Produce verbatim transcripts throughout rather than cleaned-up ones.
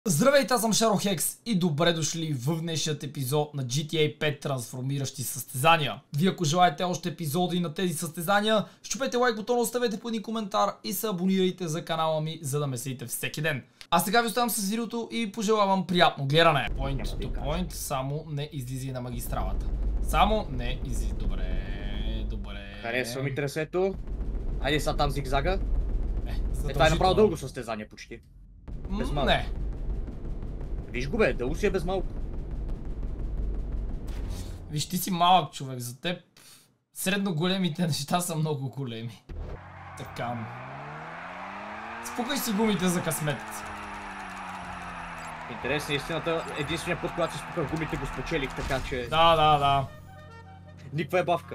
Здравейте, аз съм Шарохекс и добре дошли в днешният епизод на джи ти ей пет трансформиращи състезания. Вие ако желаете още епизоди на тези състезания, щупете лайк бутона, оставете по един коментар и се абонирайте за канала ми, за да ме следите всеки ден. А сега ви оставям с видеото и пожелавам приятно гледане. Point to point, само не излизи на магистралата. Само не излизи. Добре, добре. Харесва ми тресето. Айде сега там зигзага. Е, Е, това е направо дълго състезание почти. Без малко. Не. Виж го бе, дълго си е без малко. Виж, ти си малък човек, за теб средно големите неща са много големи. Така. Спукай си гумите за късмет. Интересна истината, единственият път, когато си спуках гумите, го спечелих, така че... Да, да, да. Никаква е бавка.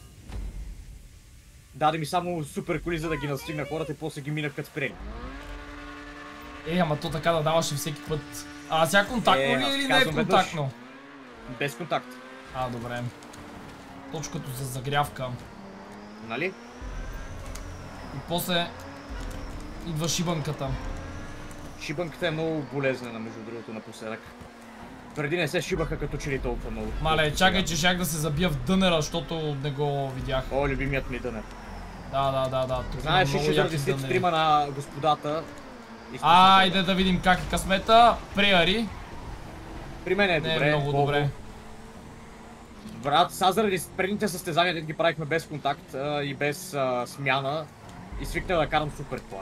Даде ми само супер коли, за да ги настигна хората и после ги минах като спрели. Е, ама то така да даваше всеки път. А сега контактно е, ли или не е контактно? Веднъж. Без контакт. А, добре. Точно като за загрявка. Нали? И после идва шибанката. Шибанката е много болезнена, между другото, напоследък. Преди не се шибаха като че ли толкова много. Мале, чакай, че щях да се забия в дънера, защото не го видях. О, любимият ми дънер. Да, да, да, да. Знаеш ли, че заради след стрима на господата... Айде да видим как е късмета. Приари. При мен е не добре. Е много Бобо. добре. Брат, сега заради предните състезания, ги правихме без контакт а, и без а, смяна, и свикнах да карам супер кола.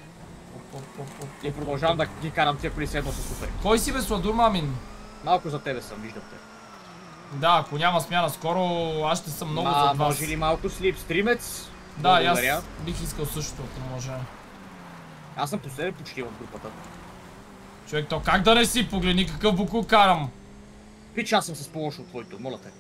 И продължавам да ги карам тия коли седно са супер. Кой си бе, Сладур Мамин? Малко за тебе съм, виждам те. Да, ако няма смяна скоро, аз ще съм много а, зад вас. Може ли малко слип стримец? Да, и аз бих искал същото, ако може. Аз съм последен почти в групата. Човек, то как да не си? Погледни какъв буклук карам. Пич, аз съм с по-лошо от твоето, моля те.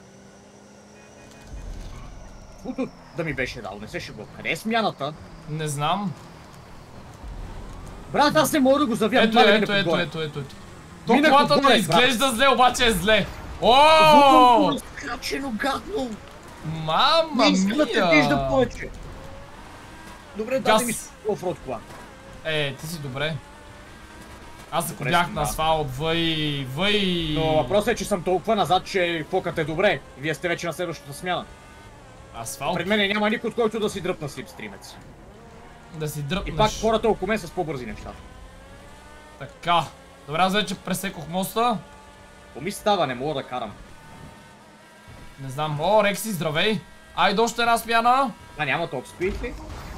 Каквото да ми беше дал, не се шегува. Къде е смяната? Не знам. Брат, аз не мога да го завия. Ето, ето, ето, ето, ето, ето. То колата не изглежда зле, обаче е зле. Ооо! Разкрачено гадно! Мама мия! Не искам да те виждам повече. Добре, даде ми офроуд кола. Е, ти си добре. Аз ако бях на асфалт, въй, въй... Но въпросът е, че съм толкова назад, че фокът е добре. Вие сте вече на следващата смяна. Асфалт? Пред мен няма никой, от който да си дръпна слипстримец. Да си дръпнеш. И пак хората около мен са с по-бързи нещата. Така. Добре, аз вече пресекох моста. По ми става, не мога да карам. Не знам. О, Рекси, здравей. Айде още една смяна. А, няма топ спид ли?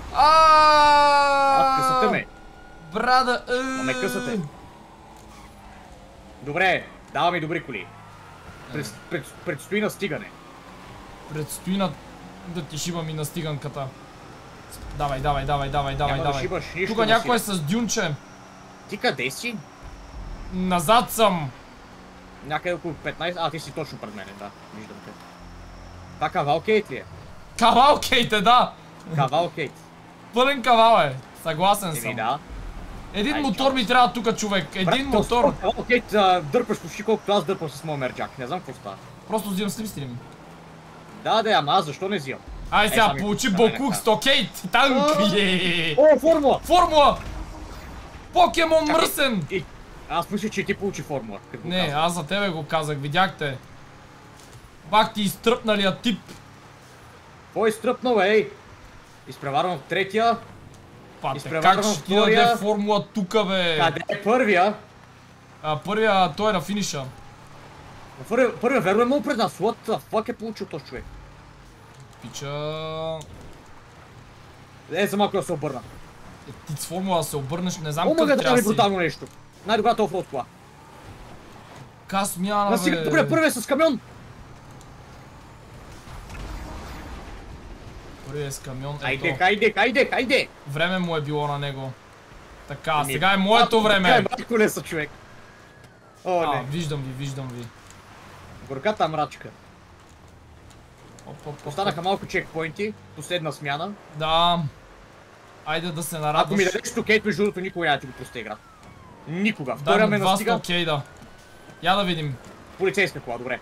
Аааа! Късате ме. Брада, Но ме късате. Добре, дава ми добри коли. Пред, пред, предстои настигане. Предстои на... да ти шибам и на стиганката. Давай, давай, давай, давай, давай, Няма давай. да шибаш нищо. Тук някой е с дюнче. Ти къде си? Назад съм. Някъде около петнайсет... А, ти си точно пред мене, да. Виждам те. Това кавалкейт ли е? Кавалкейт е, да. Кавалкейт. Пълен кавал е. Съгласен съм. Еми да. Един мотор ми трябва тук, човек. Един мотор. Кавалкейт дърпаш почти колкото аз дърпам с моя мерджак. Не знам какво става. Просто взимам слипстрим. Да, да, ама аз защо не взимам? Ай сега, получи Бокук Стокейт. Танк е. О, формула! Формула! Покемон мръсен! Аз мисля, че ти получи формула. Не, аз за тебе го казах, видяхте. Пак ти изтръпналия тип. Кой изтръпнал, ей? Изпреварвам в третия. Пате, как ще ти даде формула тука, бе? Къде е първия? А, първия, той е на финиша. Първия, първия верно е много пред нас. What the fuck е получил този човек? Пича... Е, за малко да се обърна. Е, ти с формула да се обърнеш, не знам как как трябва да си. ми брутално нещо. Най-добрата офроуд кола. Ка смяна, бе. Добре, първия с камион. Първия с камион, ето. Айде, айде, айде, айде. Време му е било на него. Така, сега е моето време. Така е малко леса, човек. О, а, не. виждам ви, виждам ви. Горката мрачка. Оп, оп, оп, останаха малко чекпоинти, последна смяна. Да. Айде да се нарадваш. Ако ми дадеш стокейт, между другото, никога няма ти го прости игра. Никога. Втория ме настига. Дай ми два Я да видим. Полицейска кола, добре.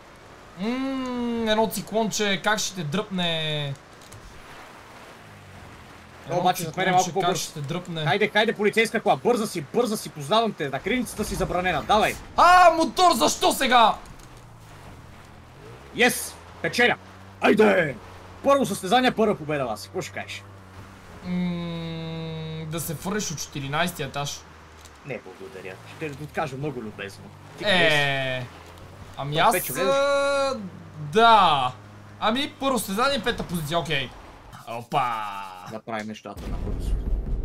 Ммм, едно циклонче, как ще те дръпне? Но обаче зад мен е малко по-бърз. Ще дръпне. Хайде, хайде, полицейска кола, бърза си, бърза си, познавам те, на криницата си забранена, давай! А, мотор, защо сега? Yes! Печеля! Айде! Първо състезание, първа победа, Васи, какво ще кажеш? Ммм... Да се фърлиш от четиринайсети етаж. Не, благодаря. Ще ти откажа много любезно. Е. Ами аз... Да. Ами първо състезание, пета позиция, окей. Опа! Да правим нещата на бързо.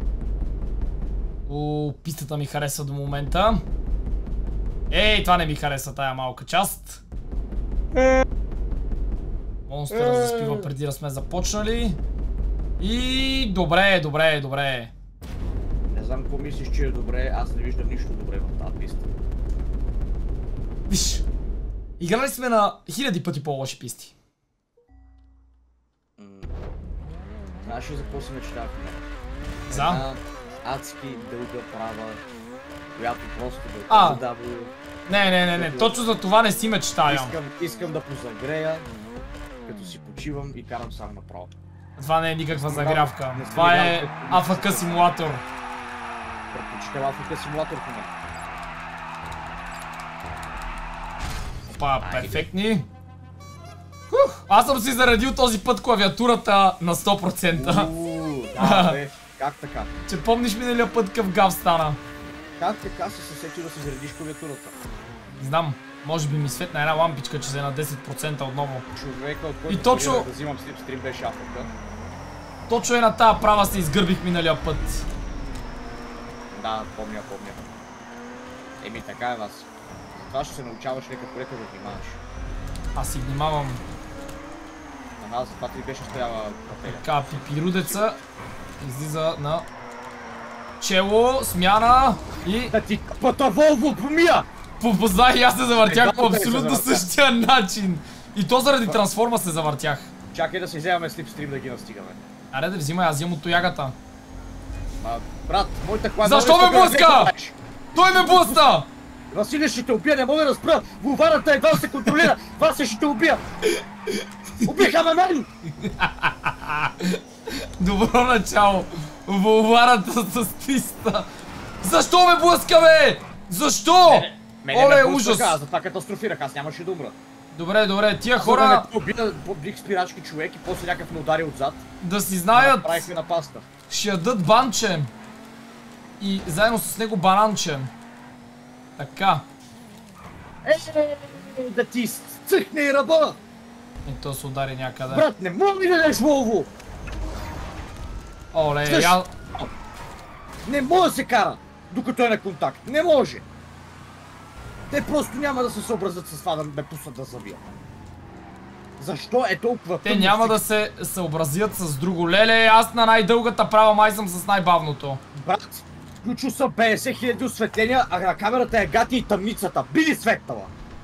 О, пистата ми харесва до момента. Ей, това не ми харесва тая малка част. Монстър заспива преди да сме започнали. И добре, добре, добре. Не знам какво мислиш, че е добре, аз не виждам нищо добре в тази писта. Виж, играли сме на хиляди пъти по-лоши писти. Знаеш ли за какво се мечтахме? За? Една адски дълга права, която просто да А. задава. Не, не, не, не, точно за това не си мечтая. Искам, искам да позагрея, като си почивам и карам само направо. Това не е никаква Не загрявка. не Това съм е играл в А Ф К симулатор. Предпочитам А Ф К симулатор в момента. Опа, перфектни. Хух, аз съм си заредил този път клавиатурата на сто процента. Ууу, да, бе. Как така? Че помниш миналия път къв гав стана? Как така си се сетил да си заредиш клавиатурата? Не знам, може би ми светна една лампичка, че се е на десет процента отново. Човека, от който И точно- да взимам слипстрим беше А Ф К. Точно е на тая права се изгърбих миналия път. Да, помня, помня. Еми така е, вас. Затова ще се научаваш лека по лека да внимаваш. Аз си внимавам. Ага, затова ти беше стояла кафеля. Така, пипирудеца излиза на чело, смяна и... Да ти къпата Волво помия! Познай и аз се завъртях по Е, да, да, абсолютно се завъртях. същия начин. И то заради трансформа се завъртях. Чакай да си вземаме слипстрим да ги настигаме. Аре да взимай, аз взимам от тоягата. Ма, брат, моята кола... Защо много ме иска да блъска? не правиш. Той ме блъсна! Василий ще те убия, не мога да спра! Вулварата едва се контролира! Вася ще те убия! Убиха ме мен! Добро начало. Вулварата с твиста. Защо ме блъска, бе? Защо? Мене Оле, ме ужас. блъскаха, затова катастрофирах, аз нямаше да умра. Добре, добре, тия Хора... хора Да ме убия, бих спирачки човек и после някакъв ме удари отзад. да си знаят, Правихме на паста. ще ядат банче. И заедно с него бананче. Така. Е, да ти цъхне и ръба! И то се удари някъде. Брат, не мога ли да дадеш Волво? Оле, Слъж- я... Не може да се кара, докато е на контакт. Не може! Те просто няма да се съобразят с това да ме пуснат да завия. Защо е толкова Те тъмно няма всичко? да се съобразят с друго. Леле, аз на най-дългата права май съм с най-бавното. Брат, включил съм петдесет хиляди осветления, а на камерата е гати и тъмницата. Би ли светнала?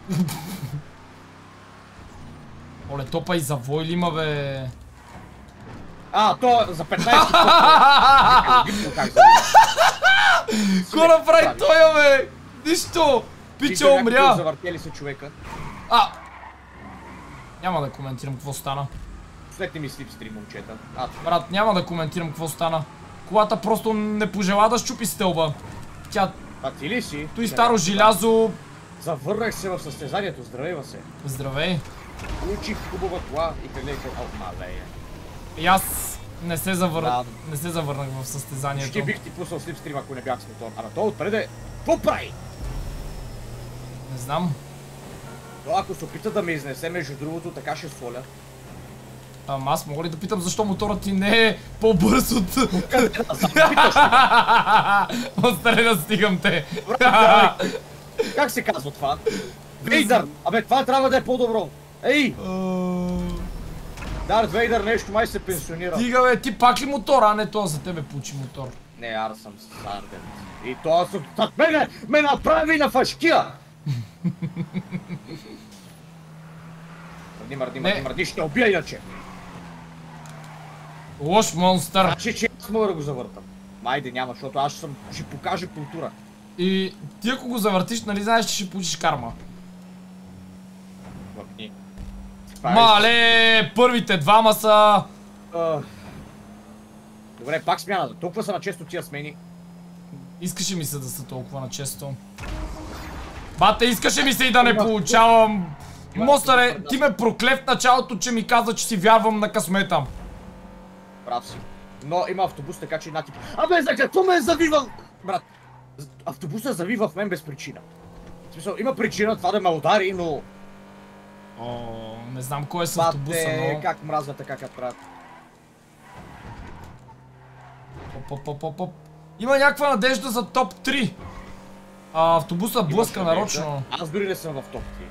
Оле, топа и завой ли има, бе? А, то е за петнайсет пъти. Как за Ко направи той, бе? Нищо! Пича умря! Завъртели се човека. А! Няма да коментирам какво стана. Светни ми слипстрим, момчета. А, Брат, няма да коментирам какво стана. Колата просто не пожела да щупи стълба. Тя... а ти ли си? Той старо желязо... Завърнах се в състезанието, здравей се. Здравей. Получих хубава кола и гледайте, о, малея. И аз не се завърнах, Да. не се завърнах в състезанието. Ще бих ти пуснал слипстрим, ако не бях с мотор. Ама то отпреде, какво прави? Не знам. То ако се опита да ме изнесе, между другото, така ще соля. Ама аз мога ли да питам защо моторът ти не е по-бърз от... Остаре да стигам те. Как се казва това? Вейдър! Абе, това трябва да е по-добро. Ей! Дарт Вейдър нещо май се пенсионира. Стига, бе, ти пак ли мотора, а не това за тебе получи мотор? Не, аз съм Сарден. И това съм... Зад мене ме направи на фашкия! Мърди, мърди, мърди, Не. мърди, ще убия иначе. Лош монстър. Значи, че аз мога да го завъртам. Майде няма, защото аз съм... ще покажа култура. И ти ако го завъртиш, нали знаеш, че ще получиш карма? Въпни. Това е- Мале, първите двама са... Ах. Добре, пак смяна. Толкова са на често тия смени. Искаше ми се да са толкова на често. Бате, искаше ми се и да не получавам. Мостаре, ти ме проклев в началото, че ми каза, че си вярвам на късмета. Прав си. Но има автобус, така че натип. Абе, за какво ме завива? Брат, автобусът завива в мен без причина. В смисъл, има причина това да ме удари, но... О, не знам кой е с автобуса, но... как мразва така, как правят. Оп, оп, оп, оп. Има някаква надежда за топ три. А, автобуса блъска нарочно. Аз дори не съм в топ три.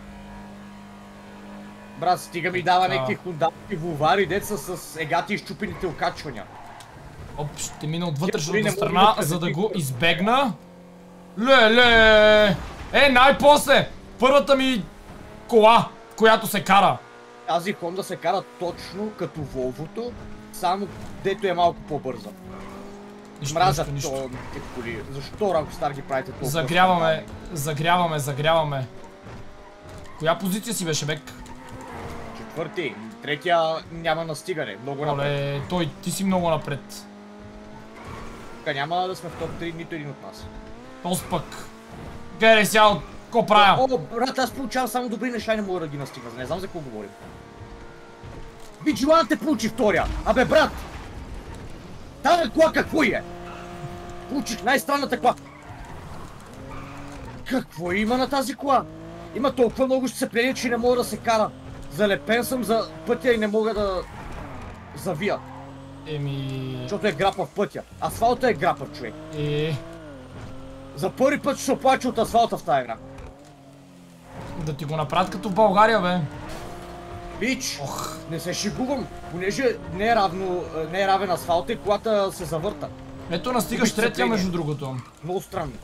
Брат, стига ми дава някакви хундалки вулвари, деца с егати и щупените окачвания. Оп, ще мина от вътрешната страна, за да го избегна. Леле! Е, най-после! Първата ми кола, в която се кара. Тази Хонда се кара точно като Волвото, само дето е малко по-бърза. Мразят тези коли. Защо Rockstar ги правите толкова? Загряваме, загряваме, загряваме. Коя позиция си беше, бек? Четвърти. Третия няма настигане. Много напред. Оле, той, ти си много напред. Тук няма да сме в топ три, нито един от нас. Тос пък. Гледай сега, ко правя? О, брат, аз получавам само добри неща и не мога да ги настигна. Не знам за какво говорим. Vigilante те получи втория. Абе, брат! Тая кола какво е? Получих най-странната кола. Какво има на тази кола? Има толкова много сцепление, че не мога да се кара. Залепен съм за пътя и не мога да завия. Еми... Защото е грапа в пътя. Асфалта е грапа, човек. Е... За първи път ще се оплача от асфалта в тази игра. Да ти го направят като в България, бе. Бич, Ох. Не се шегувам, понеже не е, равно, не е равен асфалта и колата се завърта. Ето настигаш третия, между другото. Много странно.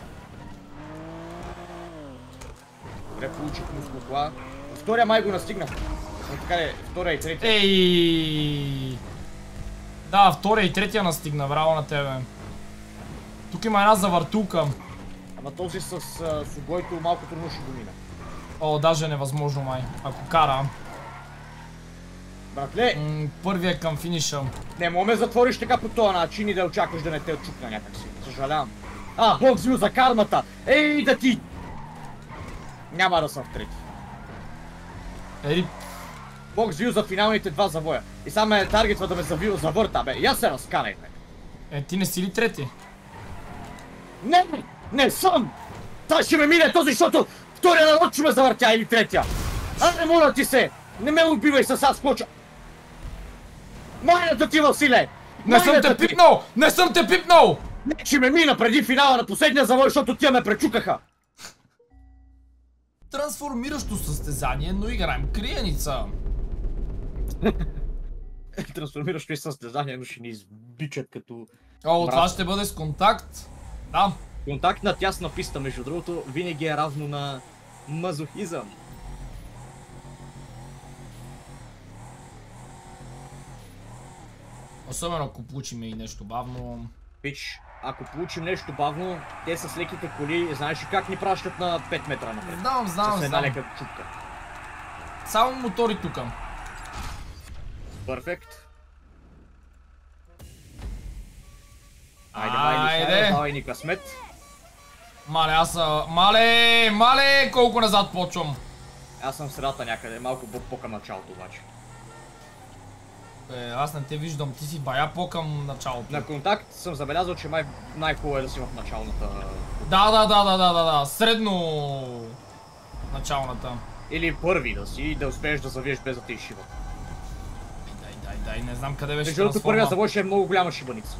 Добре, получих мускул кола. Втория май го настигнах. Така е, втория и третия. Ей! Да, втория и третия настигна, браво на тебе. Тук има една завъртулка. Ама този с сугойто малко трудно ще го мина. О, даже невъзможно май, ако кара. Братле! М, първия към финиша. Не мога ме затвориш така по този начин и да очакваш да не те отчупна някакси. Съжалявам. А, Бог взил за кармата! Ей, да ти! Няма да съм в трети. Ери... Бог взил за финалните два завоя. И само е таргетва да ме завил завърта, бе. Я се разкарай, бе. Е, ти не си ли трети? Не, не съм! Та ще ме мине този, защото втория народ ще ме завъртя или третия. А, не моля ти се! Не ме убивай с аз скоча! Майната ти, Василе! Не съм те пипнал! Не съм те пипнал! Не, че ме мина преди финала на последния завой, защото тия ме пречукаха! Трансформиращо състезание, но играем криеница. Трансформиращо и състезание, но ще ни избичат като... О, това ще бъде с контакт. Да. Контакт на тясна писта, между другото, винаги е равно на мазохизъм. Особено ако получим и нещо бавно. Пич, ако получим нещо бавно, те с леките коли, знаеш ли как ни пращат на пет метра напред? Знам, знам, с една знам. лека чупка. Само мотори тука. Перфект. Айде, Айде, давай ни късмет. Мале, аз са... Мале, мале, колко назад почвам. Аз съм в средата някъде, малко по-към началото обаче. Е, аз не те виждам, ти си бая по-към началото. На контакт съм забелязал, че май най-хубаво е да си в началната... Да, да, да, да, да, да, да, средно... началната. Или първи да си и да успееш да завиеш без да те изшива. Дай, дай, дай, не знам къде беше Между другото, трансформа. първия завой ще е много голяма шибаница.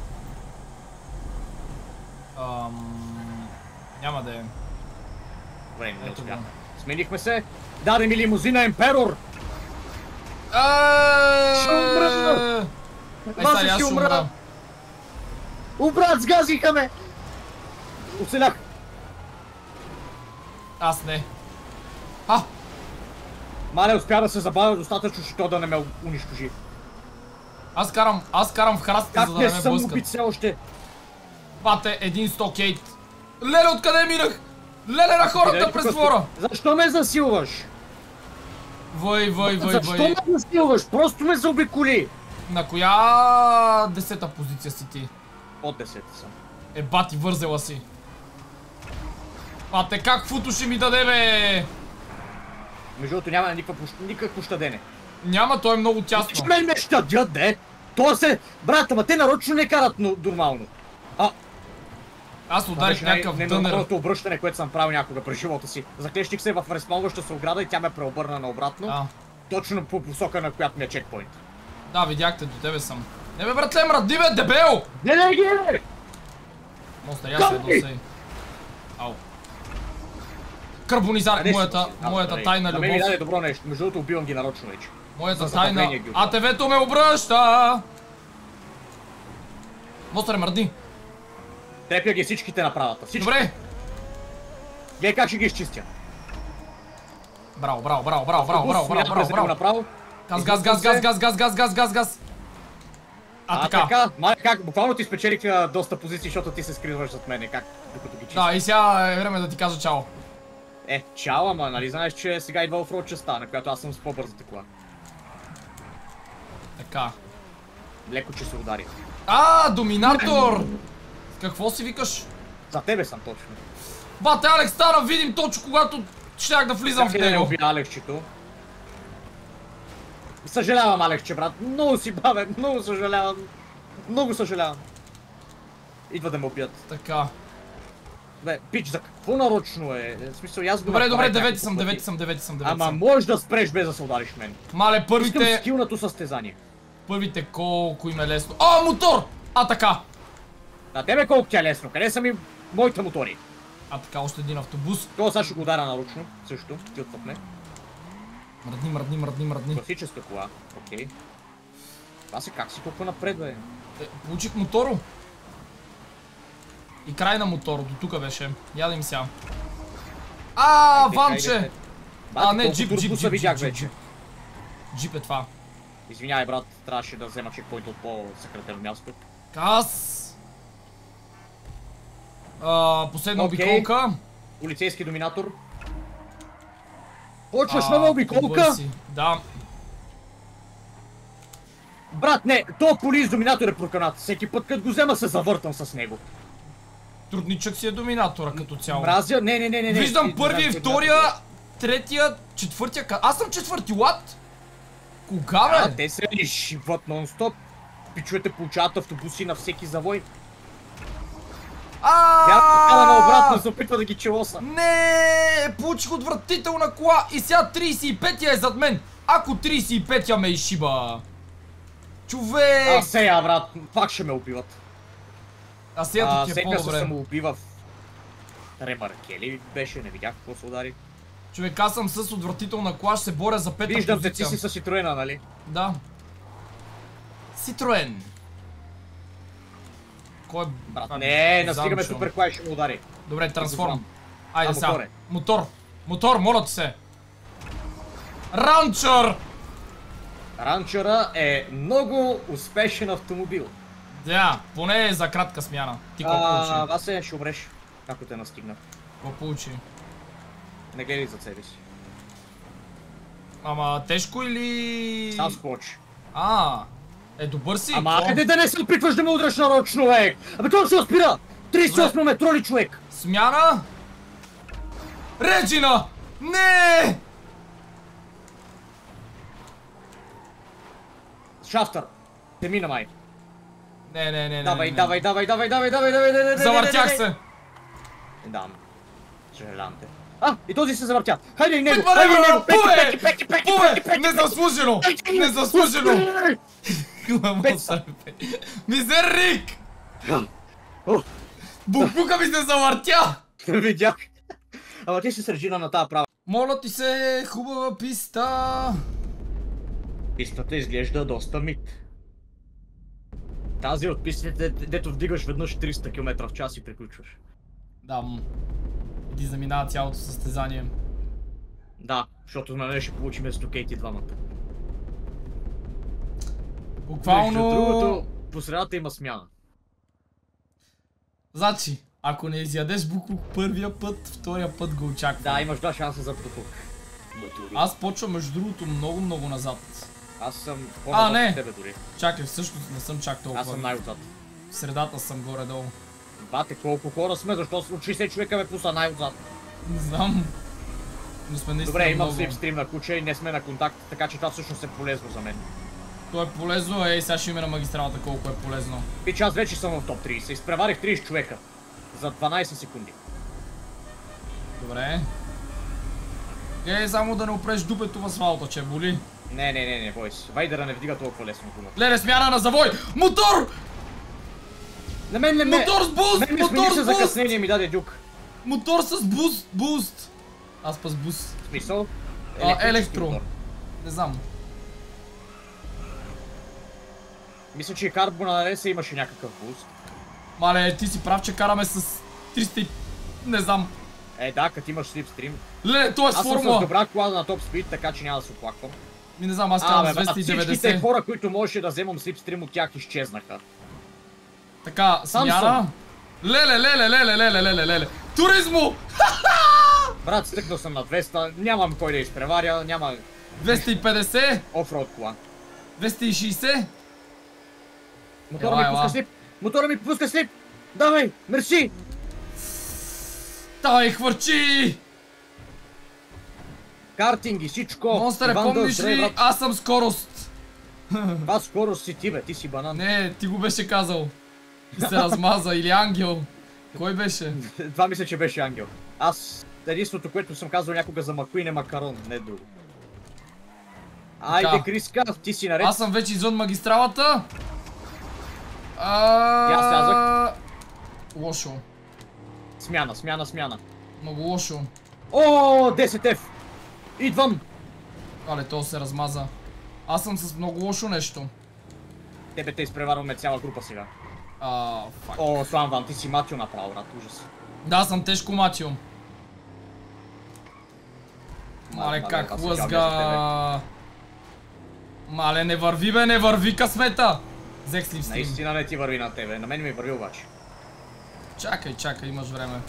Ам... Няма да е. Добре, не Ето успях. го. Сменихме се. Даде ми лимузина Емперор! Ще умра! Ай, сега аз ще умра. О, брат, сгазиха ме! Оцелях! Аз не. А! Мале, успя да се забавя достатъчно, че то да не ме унищожи. Аз карам, аз карам в храстите, Как за да не не ме съм блъскат. убит все още? Бате, един сто кейт. Леле, откъде минах? Леле на хората през двора! Защо ме засилваш? Вой, вой, вой, Защо вой. ме засилваш? Просто ме заобиколи! На коя десета позиция си ти? Под десет съм. Е, бати, вързела си. А те как футо ще ми даде, бе? Между другото няма никакво щадене. Няма, той е много тясно. Мен ме щадят, де! Това се... Брат, ама те нарочно не карат нормално. А... Аз ударих някакъв дънер. Най-нормалното обръщане, което съм правил някога през живота си. Заклещих се в разпалваща се ограда и тя ме преобърна наобратно. А. Точно по посока, на която ми е чекпоинт. Да, видяхте, до тебе съм. Не бе, братле, мради бе, дебел! Не, не, не, не! Моста, я се едно сей. Ау. Карбонизар, моята, моята тайна любов. Да ме ми даде любов. добро нещо, между другото убивам ги нарочно вече. Моята тайна... А ТВ-то ме обръща! Мостър, мради. Трепя ги всичките на правата. Всички. Добре. Гледай как ще ги изчистя. Браво, браво, браво, браво, браво, браво, браво, браво, браво. Направо. Газ, газ, газ, газ, газ, газ, газ, газ, газ, газ. А, така. така. Ма, как, буквално ти спечелих доста позиции, защото ти се скриваш зад мене, как, докато ги чистя. Да, и сега е време да ти кажа чао. Е, чао, ама нали знаеш, че сега идва офроуд частта, на която аз съм с по-бързата кола. Така. Леко, че се удари. А, доминатор! Какво си викаш? За тебе съм точно. Бате, Алекс, стана видим точно когато щях да влизам в Как да не него. убия Алексчето? Съжалявам, Алексче, брат. Много си бавен, много съжалявам. Много съжалявам. Идва да ме убият. Така. Бе, пич, за какво нарочно е? В смисъл, аз го Добре, добре, направих девети няколко съм, пъти. девети съм, девети съм, девети Ама съм. можеш да спреш без да се удариш мен. Мале, Искам първите... скилнато състезание. Първите колко им е лесно. А, мотор! А, така. На тебе колко ти е лесно? Къде са ми моите мотори? А, така, още един автобус. Това сега ще го удара нарочно, също. Ти отпъпне. Мръдни, мръдни, мръдни, мръдни. Класическа кола, окей. Това се как си толкова напред, бе? Е, получих моторо. И край на моторо, до тук беше. Я да им сега. А, Хайде, ванче! хайде. А, Бати, не, колко джип, джип, турбуса джип, видях джип, вече. джип. Джип е това. Извинявай, брат, трябваше да взема чекпоинт от по-съкратено място. Кас! А, последна Окей. обиколка. Полицейски доминатор. Почваш А, нова обиколка? побързи. Да. Брат, не, то полис доминатор е проканат. Всеки път, като го взема, се завъртам с него. Трудничък си е доминатора като цяло. Мразя, не, не, не, не. Виждам не, първия и не, втория, третия, четвъртия. Аз съм четвърти, лад? Кога, А, бе? те се лишиват нон-стоп. Пичовете получават автобуси на всеки завой. Бях такава наобратно, се опитва да ги челоса. Не, получих отвратителна кола и сега трийсет и петия е зад мен. Ако трийсет и петия ме изшиба. Човек! А сега, брат, пак ще ме убиват. А сега ти е Сега се по-добре. самоубива в... Ремарке ли беше? Не видях какво се удари. Човек, аз съм с отвратителна кола, ще се боря за пета Виждам те, ти позиция. си с Ситроена, нали? Да. Ситроен. Кой е... Брат, а, не, настигаме Занчо. супер кола, ще му удари. Добре, трансформ. знам. Айде А, сега. мотор е. Мотор. Мотор, моля ти се. Ранчър! Ранчера е много успешен автомобил. Да, поне е за кратка смяна. Ти какво получи? А, Васе, ще умреш, ако те настигна. Какво получи? Не гледай за себе си. Ама тежко или... Сам скочи. А, е добър си. Ама какво? айде да не се опитваш да ме удръш нарочно, човек! Абе това ще спира! трийсет и осмо метро ли, човек? Смяна? Реджина! Не! Шафтър! Те мина май. Не, не, не, не. Давай, не. давай, давай, давай, давай, давай, давай, давай, давай, Завъртях се. Не дам. Съжалявам те. А, и този се завъртя. Хайде и него, Петма хайде и него, него. Пеки, пуве! пеки, пеки, пеки, Пуве! пеки, пеки, Незаслужено! Незаслужено! Мизерник! О, Букука ми се завъртя! не видях. Ама ти си с Реджина на тази права. Моля ти се, хубава писта! Пистата изглежда доста мит. Тази от пистите, дето вдигаш веднъж триста километра в час и приключваш. Да, м. Ти заминава цялото състезание. Да, защото на нея ще получим вместо Кейт и двамата. Буквално... Между другото, по средата има смяна. Значи, ако не изядеш буклук първия път, втория път го очаквам. Да, имаш два шанса за буклук. Аз почвам между другото много много назад. Аз съм А, по-назад не. от тебе дори. Чакай, всъщност не съм чак толкова. Аз съм най-отзад. В средата съм горе-долу. Бате, колко хора сме, защо от шейсет човека ме пусна най-отзад? Не знам. Но сме наистина Добре, имам много. слипстрим на куче и не сме на контакт, така че това всъщност е полезно за мен. То е полезно, ей, сега ще има на магистралата колко е полезно. Пич, аз вече съм в топ трийсет, изпреварих трийсет човека. За дванайсет секунди. Добре. Ей, само да не опреш дупето в асфалта, че боли. Не, не, не, не, бой си. Вайдера не вдига толкова лесно гумата. Леле, смяна на завой! Мотор! На мен не ме... Мотор с буст! Мен ми Мотор смени с се буст! закъснение ми даде дюк. Мотор с буст! Буст! Аз па с буст. В смисъл? А, електро. Не знам. Мисля, че и карбона на Реса имаше някакъв буст. Мале, ти си прав, че караме с триста и... Не знам. Е, да, като имаш слипстрим. Леле, то е с Аз съм с формула. добра кола на топ спид, така че няма да се оплаквам. Ми не знам, аз А, карам бе, с брат, двеста и всичките деветдесет. хора, които можеше да вземам слипстрим от тях, изчезнаха. Така, Сам смяна. съм. Леле, леле, леле, леле, леле, леле. Туризмо! Брат, стъкнал съм на двеста, нямам кой да изпреваря, няма двеста и петдесет. офроуд кола. двеста и шейсет. Мотора Ела, ми ела. пуска слип! Мотора ми пуска слип! Давай! Мерси! Давай, хвърчи! Картинги, всичко! Монстър, Иван помниш Дължрей, ли? брат. Аз съм скорост. Това скорост си ти, бе, ти си банан. Не, ти го беше казал. И се размаза, или ангел. Кой беше? Това мисля, че беше Ангел. Аз единството, което съм казал някога за Макуин е макарон, не друго. Айде, Криска, ти си наред. Аз съм вече извън магистралата. И аз слязах. А... Лошо. Смяна, смяна, смяна. Много лошо. О, десет еф! Идвам! Але, то се размаза. Аз съм с много лошо нещо. Тебе те изпреварваме цяла група сега. А, фак. О, Сланван, ти си матио направо, брат, ужас. Да, аз съм тежко матио. Мале, Мале, как аз се лъзга. жаля Мале, не върви, бе, не върви късмета. Взех слипстрим. Наистина не ти върви на тебе, на мен ми върви обаче. Чакай, чакай, имаш време.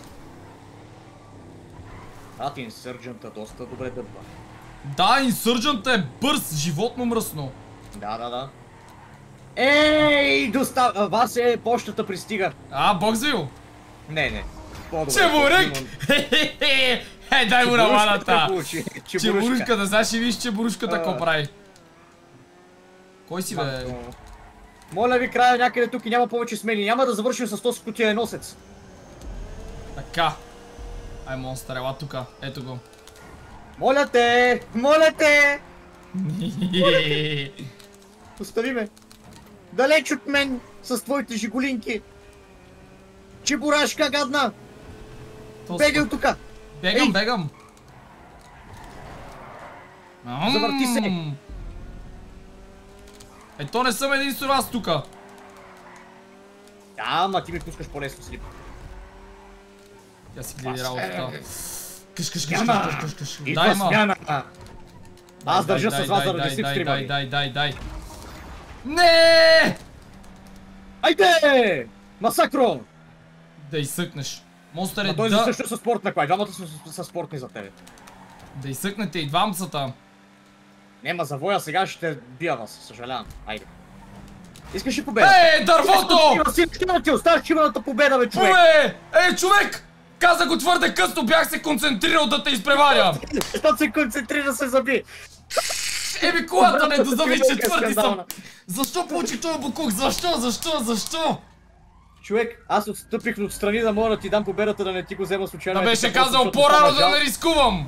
Брат, инсърджента доста добре дъбва. Да, инсърджента е бърз, животно мръсно. Да, да, да. Ей, достав... Вас е, почтата пристига. А, Боксвил. Не, не. По-добре. Чебурек! Имам- Хе-хе-хе! Е, дай му на Чебурушката ваната! получи. Чебурушката, сега ще виж чебурушката А. какво прави. Кой си, бе? Моля ви, края някъде тук и няма повече смени. Няма да завършим с този кутия носец. Така. Ай, монстър, ела тука. Ето го. Моля те! Моля те! Остави ме. Далеч от мен с твоите жиголинки. Чебурашка гадна! Бегай от тука! Бегам, Ей! бегам. Завърти се. Ам. Е, то не съм единствено аз тука. Да, ама ти ми пускаш по-лесно слип. Тя си гледа Аз- работата. Къш, къш, къш, Няма! къш, къш, къш. Идва Дай, ма. смяна! Аз Дай, държа дай, с вас дай, заради дай, слип дай, стрима дай, ви. дай, дай, дай. Не! Айде! Масакро! Да изсъкнеш. Монстър е А той да... също са спортна кола. Двамата са, са спортни за тебе. Да изсъкнете и двамцата. Нема завоя, сега ще бия вас. Съжалявам. Айде. Искаш ли победа? Ей, дървото! Всички да ти оставиш чиваната победа, бе, човек! Уе! Ей, човек! Каза го твърде късно, бях се концентрирал да те изпреваря! Защото се концентрира, се заби! Еми, колата не дозави Човек е четвърти съм! скандална. Защо получих този букук? Защо? Защо? Защо? Човек, аз отстъпих отстрани да мога да ти дам победата, да не ти го взема случайно. Да е беше така просто, казал защото по-рано стана да жал. не рискувам!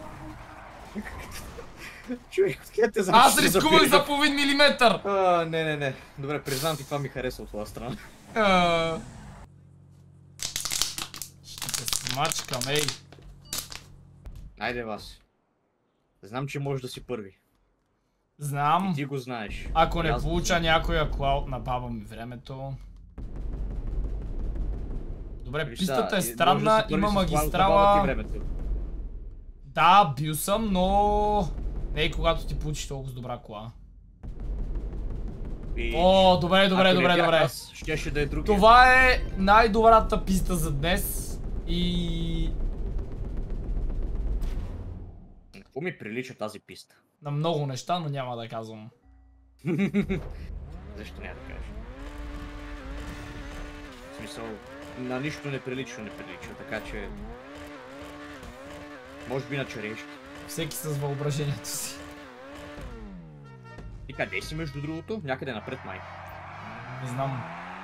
Човек, откъде те знам, Аз че ще рискувах забия? за половин милиметър! А, не, не, не. Добре, признавам ти, това ми хареса от твоя страна. А. Ще те смачкам, ей! Айде, вас. Знам, че можеш да си първи. Знам. Ти го знаеш. Ако И не аз го получа знам. някоя кола на баба ми времето... Добре, Виж пистата сега, е можеш да странна, си първи има с кола от баба ти магистрала... времето. Да, бил съм, но... Не и когато ти получиш толкова с добра кола. И... О, добре, добре, Ако не добре, бях добре. аз, щеше да е другия. Това е най-добрата писта за днес. И... Какво ми прилича тази писта? На много неща, но няма да казвам. Защо няма да кажеш? смисъл. На нищо неприлично не прилича, така че... Може би на черешки. Всеки с въображението си. И къде си между другото? Някъде напред май. Не знам.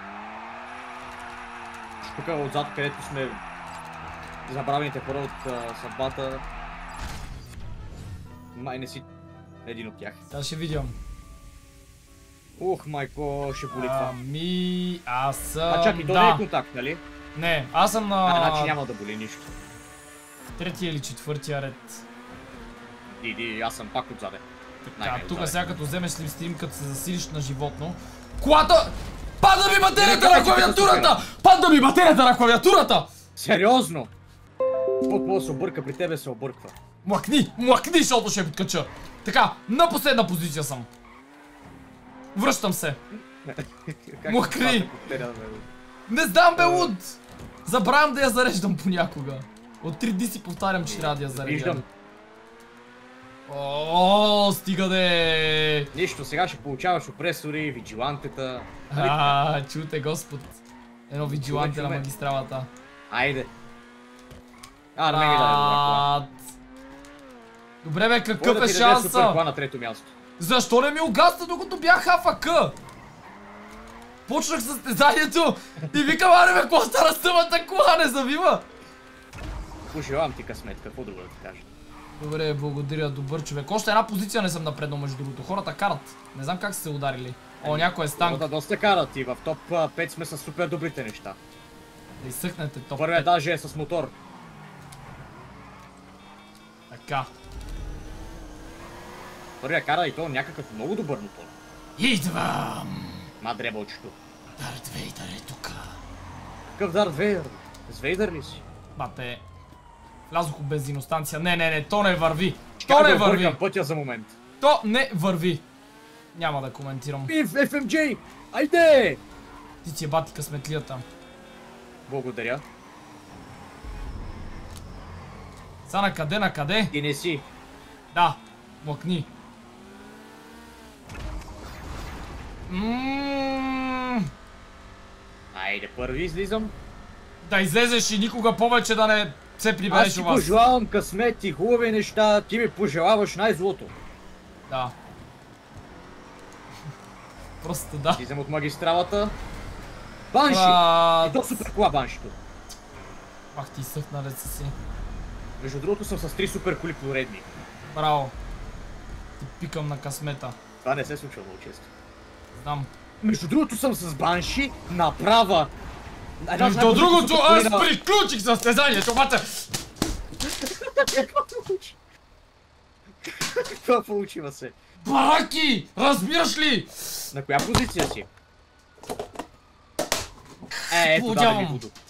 Тук отзад, където сме забравените хора от а, съдбата. Май не си един от тях. Сега ще видим. Ух, майко, ще боли това. Ами, аз съм... А чакай, то да. не е контакт, нали? Не, аз съм на... А, значи няма да боли нищо. Третия или четвъртия ред. Иди, аз съм пак отзаде. Така, тук сега като вземеш лимстрим, като се засилиш на животно. Колата! Пада ми батерията на клавиатурата! Пада ми батерията на клавиатурата! Сериозно? От мога се обърка, при тебе се обърква. Млъкни, млъкни, защото ще подкача. Така, на последна позиция съм. Връщам се. Млъкни! Не знам, бе, луд! Забравям да я зареждам понякога. От три дни си повтарям, че трябва да я зареждам. Виждам. О, стига де! Нищо, сега ще получаваш опресори, виджилантета. Ааа, чуте господ. Едно виджиланте на магистралата. Айде. А, на мен ми даде добра кола. Добре бе, какъв Може да е ти даде шанса? супер кола на трето място. Защо не ми угасна, докато бях АФК? Почнах състезанието и викам, аре бе, какво стара с тъмата кола, не завива? Пожелавам ти късмет, какво друго да ти кажа. Добре, благодаря, добър човек. Още една позиция не съм напреднал между другото. Хората карат. Не знам как са се ударили. О, някой е с танк. Да, доста карат и в топ пет сме с супер добрите неща. Да изсъхнете топ Първият пет. даже е с мотор. Така. Първият кара и то някакъв много добър мотор. Идвам! Ма дребълчето. Дарт Вейдър е тука. Какъв Дарт Вейдър? С Вейдър ли си? Бате, влязох от бензиностанция. Не, не, не, то не върви. Ще То не да върви. объркам пътя за момент. То не върви. Няма да коментирам. Пив, Еф Ем Джей! Айде! Ти ти е бати късметлията. Благодаря. Са на къде, на къде? Ти не си. Да, млъкни. Ммм. Айде, първи излизам. Да излезеш и никога повече да не се Аз прибереш ти у вас. пожелавам късмет и хубави неща, ти ми пожелаваш най-злото. Да. Просто да. Излизам от магистралата. Банши! Брат. И то супер кола баншито. Ах ти съхна деца си. Между другото съм с три супер коли поредни. Браво. Ти пикам на късмета. Това не се случва много често. Знам. Между другото съм с банши направа. Една от Между най-големите другото, супер коли аз на- приключих състезанието, обаче. Какво получи? Какво получи, се? Бараки! Разбираш ли? На коя позиция си? Е, ето, даде ми Плодявам. Будо.